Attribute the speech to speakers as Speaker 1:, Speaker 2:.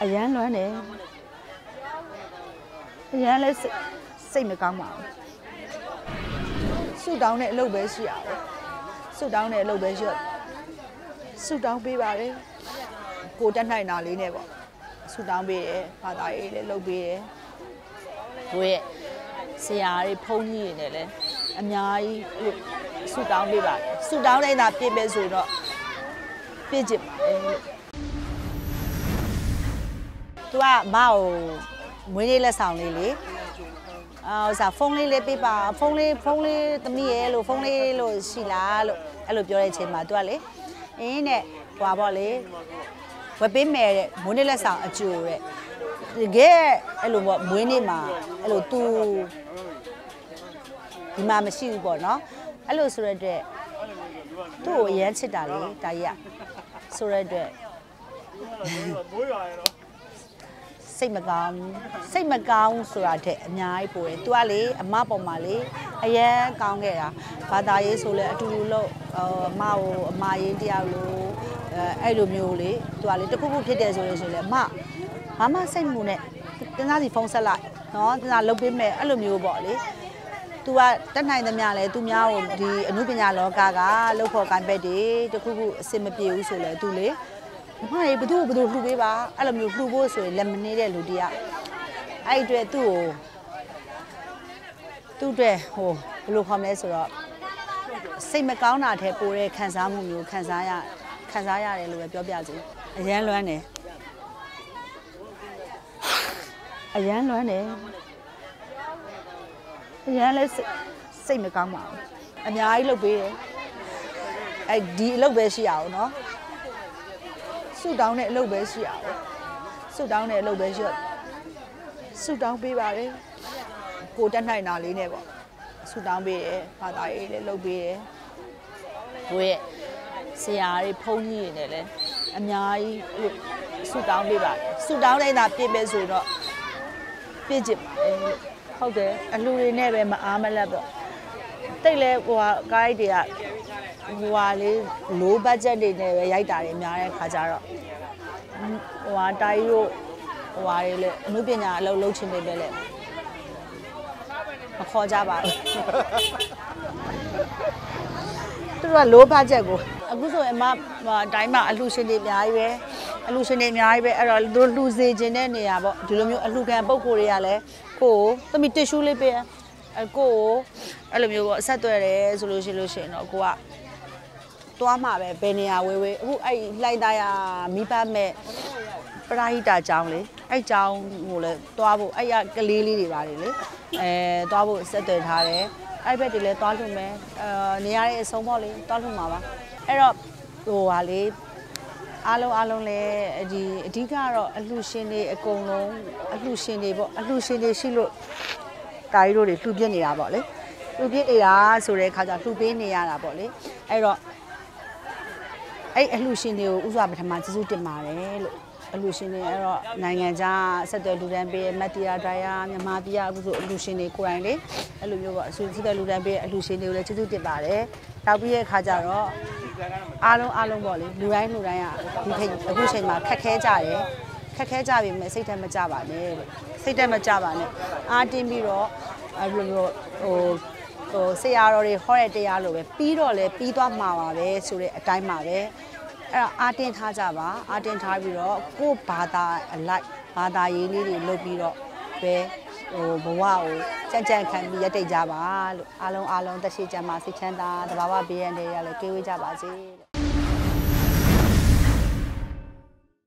Speaker 1: အရန်လွမ်းတယ်အရန်လည်းစိတ်မကောင်းပါဘူးဆူတောင်းတဲ့အလုပ်ပဲရှိရအောင်ဆူတောင်းတဲ့အလုပ်ပဲရှိရဆူတောင်းပေးပါလေကိုတက်နိုင်တာလေးနဲ့ပေါ့ဆူတောင်းပေးတယ်ဘာသာရေးလည်းလုပ်ပေးတယ်ကိုရဲ့ဆရာတွေဖုန်းကြီးတွေနဲ့လည်းအများကြီးဆူတောင်းပေးပါဆူတောင်းလိုက်တာပြည့်ပဲဆိုတော့ပြည့်ချင်ပါတယ်သူကမကိုမွေးလေးလက်ဆောင်လေးလေဖုန်းလေးပေးပါဖုန်းလေးသမီးရဲ့လို့ဖုန်းလေးလို့ရှိလားလို့အဲ့လိုပြောတဲ့အချိန်မှာသူကလေအင်းနဲ့ဟွာပေါ့လေဝက်ပေးမယ်တဲ့မွေးလေးလက်ဆောင်အကျိုးတဲ့တကယ်အဲ့လိုပေါ့မွေးနေ့မှာအဲ့လိုသူဒီမှာမရှိဘူးပေါ့နော်အဲ့လိုဆိုရတဲ့သူ့ကိုအရန်ချစ်တာလေတာကြီးကဆိုရတဲ့စိတ်မကောင်းဆိုတာတဲ့အများကြီးပို့တယ်။ तू ကလေအမပေါ်မှာလေအရန်ကောင်းခဲ့တာဘာသာရေးဆိုလဲအတူတူလို့အမကိုအမရင်းတယောက်လို့အဲ့လိုမျိုးလေ तू ကလေတခုခုဖြစ်တယ်ဆိုရင်လေမမစိတ်မူနဲ့တင်းစားစီဖုန်းဆက်လိုက်နော်တင်းစားလုပ်ပေးမယ်အဲ့လိုမျိုးပေါ့လေ။ तू ကတက်နိုင်သမျှလဲသူများကိုဒီအမှုပညာလောကကလှုပ်ဖို့ကိုင်ပက်တွေတခုခုအစင်မပြေဘူးဆိုလဲ तू လေမမရေဘသူ့လှူပေးပါအဲ့လိုမျိုးလှူဖို့ဆိုရင်လက်မနေတဲ့လူတယောက်အဲ့အတွက်သူ့အတွက်ဟိုဘယ်လိုခေါ်မလဲဆိုတော့စိတ်မကောင်းတာထဲပိုတဲ့ခံစားမှုမျိုးခံစားရတယ်လို့ပဲပြောပြစီအရန်လွမ်းတယ်အရန်လည်းစိတ်မကောင်းပါဘူးအများကြီးလုပ်ပေးတယ်အဲ့ဒီအလုပ်ပဲရှိရအောင်နော်ဆူတောင်းတဲ့အလုပ်ပဲရှိရအောင်ဆူတောင်းတဲ့အလုပ်ပဲရှိရဆူတောင်းပေးပါလေကိုတက်နိုင်တာလေးနဲ့ပေါ့ဆူတောင်းပေးတယ်ဘာသာရေးလည်းလုပ်ပေးတယ်ကိုရဲ့ဆရာတွေဖုန်းကြီးတွေနဲ့လည်းအများကြီးဆူတောင်းပေးပါဆူတောင်းလိုက်တာပြည့်ပဲဆိုတော့ပြည့်ချင်ပါတယ်ဟုတ်တယ်အလှူတွေနဲ့ပဲမအားမလက်တော့တိတ်လဲဟိုကားရိုက်တွေကဟိုလေး low budget တွေနဲ့ပဲရိုက်တာတွေများတဲ့ခါကျတော့ဟိုတာကြီးတို့ဟိုတွေလည်းအမှုပညာအလုပ်လုပ်ချင်နေပဲလေမခေါ်ကြပါဘူးသူက low budget ကိုအခုဆိုရင်အတိုင်းမှာအလှူရှင်တွေအများကြီးပဲအဲ့တော့သူလှူစေခြင်းတဲ့နေရာပေါ့ဒီလိုမျိုးအလှူခံပုံကိုယ်တွေကလည်းကိုသမီးတစ်ရှူးလေးပေးကိုအဲ့လိုမျိုးပေါ့အဆက်သွယ်တယ်ဆိုလို့ရှိရင်တော့ကိုကသွားမှာပဲဘယ်နေရာဝေးအခုအဲ့လိုက်သားရမိဘမဲ့ပရာဟိတာကျောင်းလေအဲ့ကျောင်းကိုလည်းသွားဖို့အဲ့ရကလေးလေးတွေပါတယ်လေသွားဖို့ဆက်သွယ်ထားတယ်အဲ့ဘက်တွေလည်းသွားလို့မယ်နေရာရဲ့အဆုံးပေါ့လေသွားလို့မှာပါအဲ့တော့ဟိုဟာလေအားလုံးလည်းဒီအဓိကတော့အလှရှင်တွေအကုန်လုံးအလှရှင်တွေပေါ့အလှရှင်တွေရှိလို့တာကြီးတို့တွေလှူပြစ်နေတာပေါ့လေလှူပြစ်နေတာဆိုတဲ့အခါကျလှူပေးနေရတာပေါ့လေအဲ့တော့အဲ့အလှရှင်တွေကိုဥစွာပထမကျေးဇူးတင်ပါတယ်လို့အလှရှင်တွေအဲ့တော့နိုင်ငံခြားဆက်သွယ်လူတန်းပေးမတ်တီယာဒိုင်ယာမြန်မာပြည်အခုဆိုအလှရှင်တွေကိုယ်တိုင်လေအဲ့လိုမျိုးပေါ့အဆက်သွယ်လူတန်းပေးအလှရှင်တွေကိုလည်းကျေးဇူးတင်ပါတယ်တောက်ပြီးတဲ့အခါကျတော့အားလုံးပေါ့လေလူတိုင်းကဒီအခုချိန်မှာခက်ခဲကြပြီမဲ့စိတ်ထဲမကြပါနဲ့လို့စိတ်ထဲမကြပါနဲ့အားတင်းပြီးတော့အဲ့လိုမျိုးဟိုဆရာတော်တွေဟောတဲ့တရားလိုပဲပြီးတော့လဲပြီးသွားမှာပါပဲဆိုတဲ့အတိုင်းပါပဲအဲ့တော့အားတင်းထားကြပါအားတင်းထားပြီးတော့ကို့ဘာသာအလိုက်ဘာသာရေးလေးတွေလုပ်ပြီးတော့ပဲဟိုဘဝကိုကြံ့ခံပြီးရက်တိတ်ကြပါလို့အားလုံးသက်ရှိကြမှာစိတ်ချမ်းသာတဘာဝဘေးရန်တွေကလည်းကင်းဝေးကြပါစေလို့